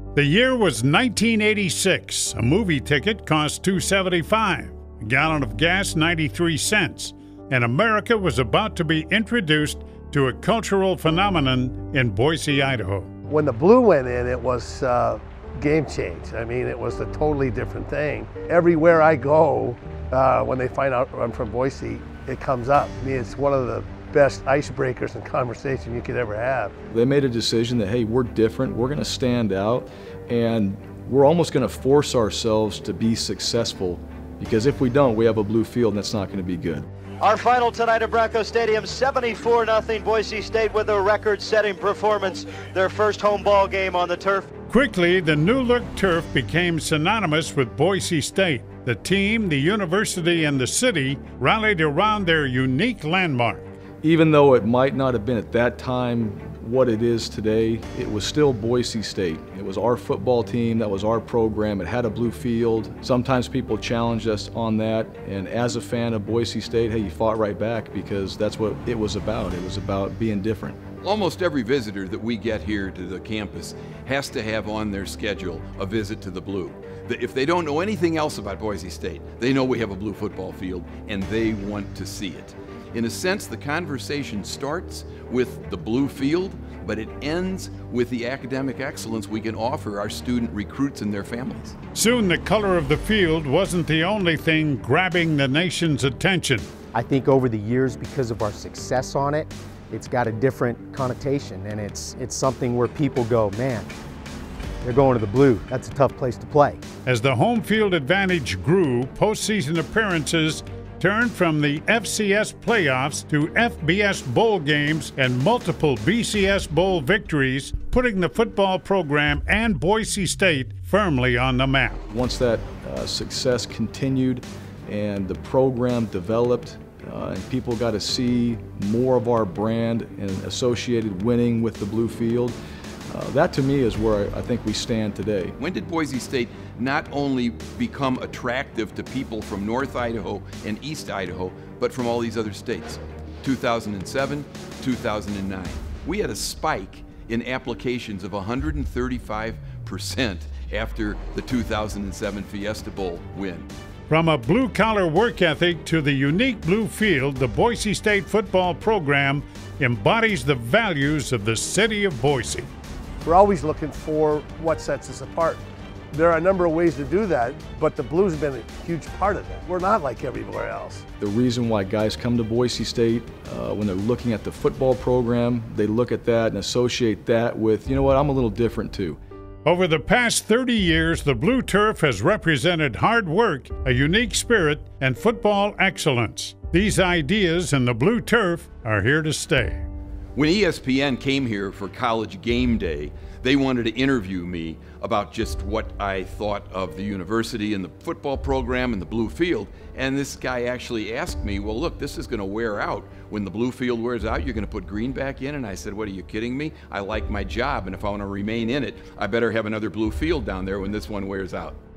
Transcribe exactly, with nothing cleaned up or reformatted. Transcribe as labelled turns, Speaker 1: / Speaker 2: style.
Speaker 1: The year was nineteen eighty-six. A movie ticket cost two dollars and seventy-five cents, a gallon of gas ninety-three cents, and America was about to be introduced to a cultural phenomenon in Boise, Idaho.
Speaker 2: When the blue went in, it was uh, game change. I mean, it was a totally different thing. Everywhere I go, uh, when they find out I'm from Boise, it comes up. I mean, it's one of the best icebreakers and conversation you could ever have.
Speaker 3: They made a decision that, hey, we're different, we're gonna stand out, and we're almost gonna force ourselves to be successful, because if we don't, we have a blue field and that's not gonna be good.
Speaker 4: Our final tonight at Bronco Stadium, seventy-four nothing Boise State with a record-setting performance, their first home ball game on the turf.
Speaker 1: Quickly, the new-look turf became synonymous with Boise State. The team, the university, and the city rallied around their unique landmark.
Speaker 3: Even though it might not have been at that time what it is today, it was still Boise State. It was our football team, that was our program, it had a blue field. Sometimes people challenged us on that, and as a fan of Boise State, hey, you fought right back, because that's what it was about. It was about being different.
Speaker 5: Almost every visitor that we get here to the campus has to have on their schedule a visit to the blue. If they don't know anything else about Boise State, they know we have a blue football field and they want to see it. In a sense, the conversation starts with the blue field, but it ends with the academic excellence we can offer our student recruits and their families.
Speaker 1: Soon the color of the field wasn't the only thing grabbing the nation's attention.
Speaker 6: I think over the years, because of our success on it, it's got a different connotation, and it's, it's something where people go, man, they're going to the blue. That's a tough place to play.
Speaker 1: As the home field advantage grew, postseason appearances turned from the F C S playoffs to F B S bowl games and multiple B C S bowl victories, putting the football program and Boise State firmly on the map.
Speaker 3: Once that uh, success continued and the program developed, uh, and people got to see more of our brand and associated winning with the blue field, Uh, that to me is where I think we stand today.
Speaker 5: When did Boise State not only become attractive to people from North Idaho and East Idaho, but from all these other states? two thousand seven, two thousand nine. We had a spike in applications of one hundred thirty-five percent after the two thousand seven Fiesta Bowl win.
Speaker 1: From a blue-collar work ethic to the unique blue field, the Boise State football program embodies the values of the city of Boise.
Speaker 2: We're always looking for what sets us apart. There are a number of ways to do that, but the blue's been a huge part of that. We're not like everywhere else.
Speaker 3: The reason why guys come to Boise State, uh, when they're looking at the football program, they look at that and associate that with, you know what, I'm a little different too.
Speaker 1: Over the past thirty years, the blue turf has represented hard work, a unique spirit, and football excellence. These ideas in the blue turf are here to stay.
Speaker 5: When E S P N came here for College Game Day, they wanted to interview me about just what I thought of the university and the football program and the blue field. And this guy actually asked me, well, look, this is going to wear out. When the blue field wears out, you're going to put green back in? And I said, what, are you kidding me? I like my job, and if I want to remain in it, I better have another blue field down there when this one wears out.